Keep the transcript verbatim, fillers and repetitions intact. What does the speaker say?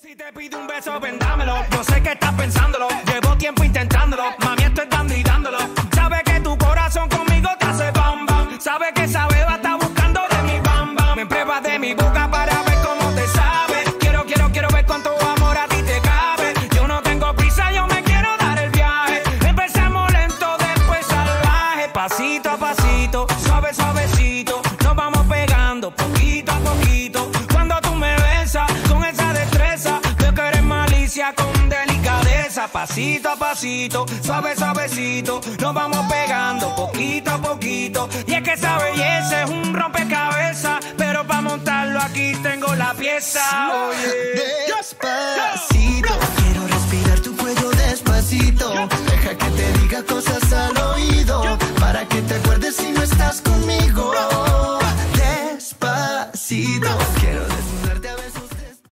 Si te pido un beso, vendámelo. Yo sé que estás pensándolo. Llevo tiempo intentándolo. Mami, estoy dando y dándolo. Sabe que tu corazón conmigo te hace bam bam. Sabe que esa beba está buscando de mi bam bam. Me pruebas de mi boca para ver cómo te sabe. Quiero, quiero, quiero ver cuánto amor a ti te cabe. Yo no tengo prisa, yo me quiero dar el viaje. Empezamos lento, después salvaje. Pasito a pasito, suave, suavecito. Nos vamos pegando poquito a poquito. Cuando tú me besas con esa destreza, veo que eres malicia con delicadeza. Pasito a pasito, suave, suavecito. Nos vamos pegando poquito a poquito. Y es que esa belleza es un rompecabezas, pero para montarlo aquí tengo la pieza. Oye, despacito, quiero respirar tu cuello despacito. Deja que te diga cosas al